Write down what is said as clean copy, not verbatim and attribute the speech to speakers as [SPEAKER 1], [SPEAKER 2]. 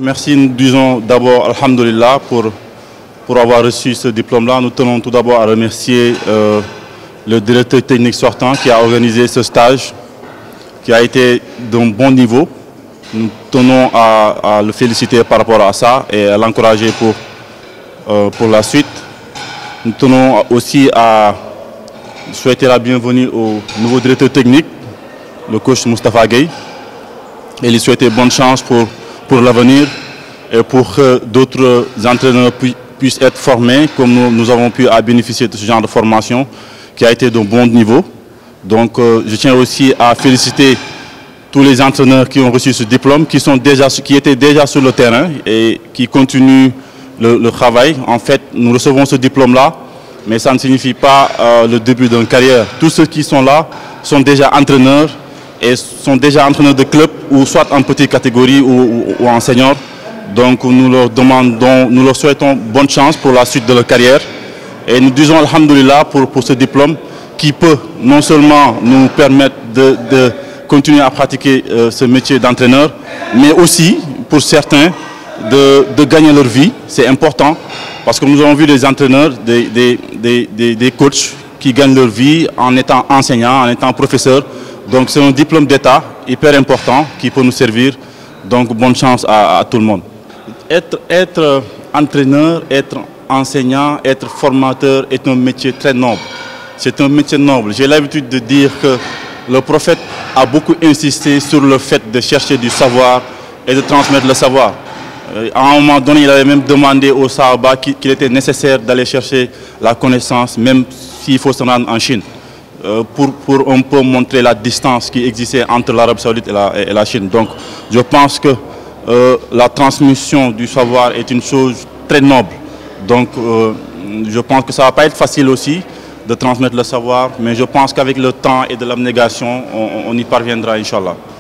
[SPEAKER 1] Merci. Nous disons d'abord Alhamdulillah pour avoir reçu ce diplôme-là. Nous tenons tout d'abord à remercier le directeur technique sortant qui a organisé ce stage, qui a été d'un bon niveau. Nous tenons à le féliciter par rapport à ça et à l'encourager pour la suite. Nous tenons aussi à souhaiter la bienvenue au nouveau directeur technique, le coach Moustapha Gueye, et lui souhaiter bonne chance pour l'avenir et pour que d'autres entraîneurs puissent être formés comme nous avons pu bénéficier de ce genre de formation qui a été de bon niveau. Donc je tiens aussi à féliciter tous les entraîneurs qui ont reçu ce diplôme, qui étaient déjà sur le terrain et qui continuent le travail. En fait, nous recevons ce diplôme-là, mais ça ne signifie pas le début d'une carrière. Tous ceux qui sont là sont déjà entraîneurs et sont déjà entraîneurs de club ou soit en petite catégorie ou en senior. Donc nous leur souhaitons bonne chance pour la suite de leur carrière. Et nous disons Alhamdulillah pour ce diplôme qui peut non seulement nous permettre de continuer à pratiquer ce métier d'entraîneur, mais aussi pour certains de gagner leur vie. C'est important parce que nous avons vu des entraîneurs, des coachs qui gagnent leur vie en étant enseignants, en étant professeurs. Donc c'est un diplôme d'État hyper important qui peut nous servir. Donc bonne chance à tout le monde. Être entraîneur, être enseignant, être formateur est un métier très noble. C'est un métier noble. J'ai l'habitude de dire que le prophète a beaucoup insisté sur le fait de chercher du savoir et de transmettre le savoir. À un moment donné, il avait même demandé aux Sahaba qu'il était nécessaire d'aller chercher la connaissance, même s'il faut se rendre en Chine, pour un peu montrer la distance qui existait entre l'Arabie Saoudite et la Chine. Donc je pense que la transmission du savoir est une chose très noble. Donc je pense que ça ne va pas être facile aussi de transmettre le savoir, mais je pense qu'avec le temps et de l'abnégation, on y parviendra, Inch'Allah.